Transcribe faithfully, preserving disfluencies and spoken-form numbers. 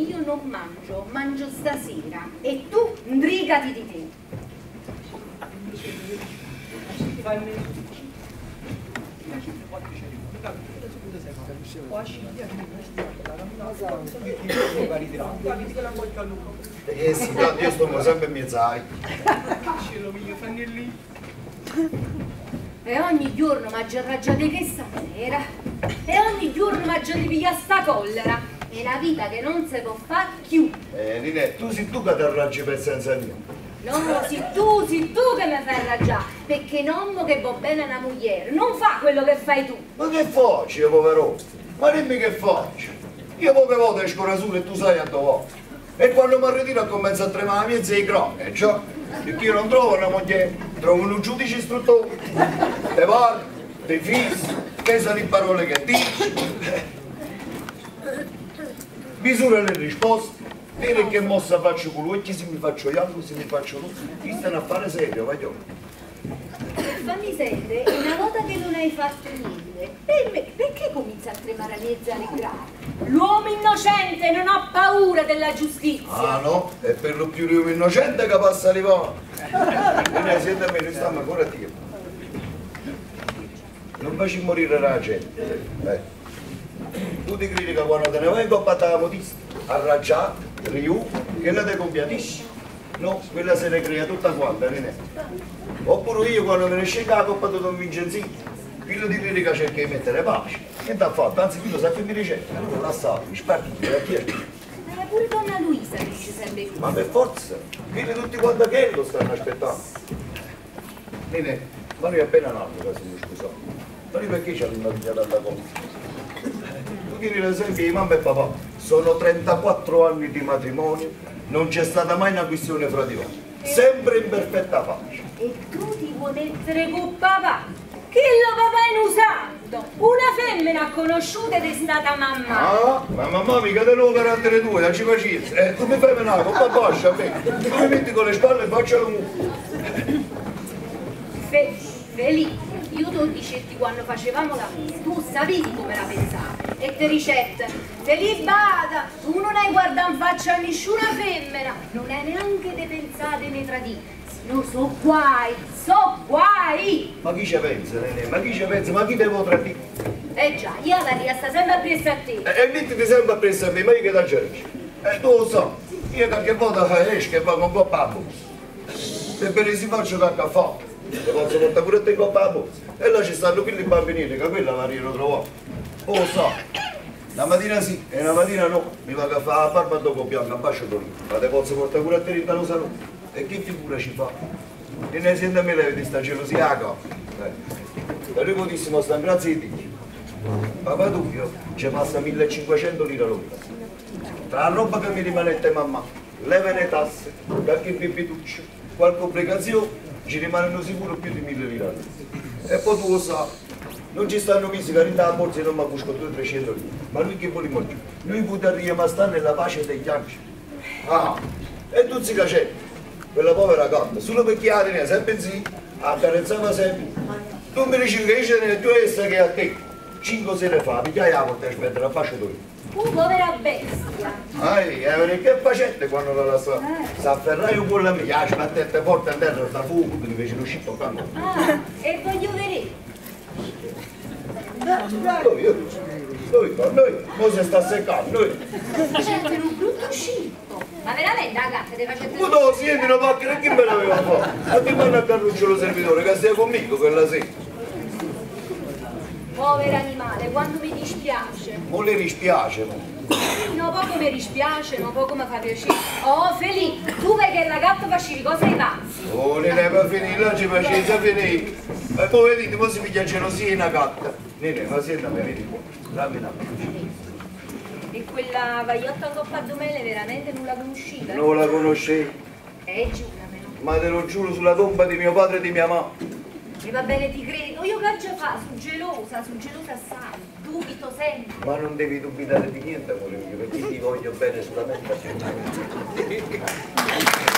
io non mangio, mangio stasera e tu ndrigati di te. Eh sì, tanto io sto sempre in mezzo. E ogni giorno mi arraggiate che stasera, e ogni giorno mi di pigliare sta collera. È una vita che non si può fare più. Eh, Ninè, tu sei tu che ti arraggi per senza mia. No, sei tu, sei tu che mi fai arraggiare, perché non che va bene una moglie, non fa quello che fai tu. Ma che faccio io, povero? Ma dimmi che faccio? Io poche volte esco da solo e tu sai a dove. E quando mi ritiro comincio a tremare la mia zia crone, già. Perché io non trovo una moglie, trovo un giudice istruttore. Te parlo, te fissi, pesa di parole che dici. Misura le risposte. Dire che mossa faccio con lui, se mi faccio io, se mi faccio lui. Questo è un affare serio, voglio. Fammi sentire, una volta che non hai fatto niente, per me, perché comincia a tremare a mezza grave? L'uomo innocente non ha paura della giustizia. Ah no? È per lo più l'uomo innocente che passa di qua. E noi siete a me, noi stiamo ancora a dire. Non facci morire la gente. Eh. Tu ti critica quando te ne vai in coppa alla modista, arraggiato, riu, che la te compiatisci. No, quella se ne crea tutta quanta, non è. Oppure io quando me ne scendo la coppa di Don Vincenzino, quello di critica cerca di mettere pace. Che ti ha fatto? Anzi, quello sa che mi ricetta, non la sa, mi sparti, la chiede. Ma pure donna Luisa dice sempre così. Ma per forza, quelli tutti quanti che lo stanno aspettando. Nene, ma noi appena nato, che siamo scusati. Ma noi perché ci hanno pigliato alla cosa? Tu tieni l'esempio di mamma e papà, sono trentaquattro anni di matrimonio, non c'è stata mai una questione fra di loro, sempre in perfetta pace. E tu ti vuoi mettere con papà? Che lo papà è usato? Una femmina conosciuta ed è stata mamma. Ah, ma mamma mica te lo carattere tuo, non ci pazienza. Eh, tu mi fai venire con papà, a me. Tu mi metti con le spalle e faccio la mu. Fe Felice, io ti dicetti quando facevamo la messa, tu sapevi come la pensavi. E te ricette, Felice bada, tu non hai guardato in faccia a nessuna femmina, non hai neanche ne pensate né tradite. No, so guai, so guai! Ma chi ci pensa, Nene? Ma chi ci pensa? Ma chi devo tradire? Eh già, io la sta sempre appresso a te. E, e mettiti sempre appresso a me, ma io che da cerchi? E tu lo so, io qualche volta esco e vado con coppa a borsa. E per si faccio da caffè. Te posso portare pure te in coppa a borsa. E là ci stanno quelli bambinini, che quella la io trovo. Oh so, la mattina sì e la mattina no, mi vado a fare la barba dopo bianca, un bacio d'olio. Ma te posso portare pure a te in dallo salone. E che figura ci fa? E ne sente a me lei di sta gelosia a capo. Per lui potessimo stare grazie a Dio. Papà Dubbio ci passa millecinquecento lire l'ora. Tra la roba che mi rimane a mamma, leve le tasse, qualche bibituccio, qualche obbligazione, ci rimangono sicuro più di mille lire. E poi tu lo sai, non ci stanno mesi che arriva a borsa e non mi busco due trecento lire. Ma lui che voleva più? Lui poteva rimanere nella pace degli angeli. Ah, e tu si cacetti. Quella povera gatta, solo perché la teneva sempre in sì, accarezzava sempre. Tu mi dici che io ne tu essa che a te, cinque sere fa, pigliai la porta a smettere a fascio tu. Tu povera bestia! Ai, eh, che facette quando la lasciò? Eh. S'afferrai un po' la mia, la sbattette forte a terra, da fuoco, mi fece lo scippo quando. Ah, e voglio vedere. Dove io? Dove con noi? Mo si sta seccando, noi. Facete un brutto scippo. Ma veramente la gatta ti facete... Ma no, siete una macchina, chi me l'aveva fatto? A che vanno a Carluccio lo servitore, che stai conmigo quella sera? Povero animale, quanto mi dispiace. Non le dispiace, no? No, poco mi dispiace, no, poco mi fa piacere. Oh, Felice, tu vedi che la gatta facevi cosa ai pazzi? Oh, non è per finire, là ci faceva finire. E poi vedete, poi si piglia gelosia in una gatta. Nene, ma senta, mi vedi qua, dammi una mano. E quella vaiotta in coppa a domele veramente non la conosciva? Non la conoscevo, Eh, giuramelo. ma te lo giuro sulla tomba di mio padre e di mia mamma. E va bene, ti credo. Io che già fa, sono gelosa, sono gelosa assai. Dubito sempre. Ma non devi dubitare di niente, amore mio, perché ti voglio bene solamente a te.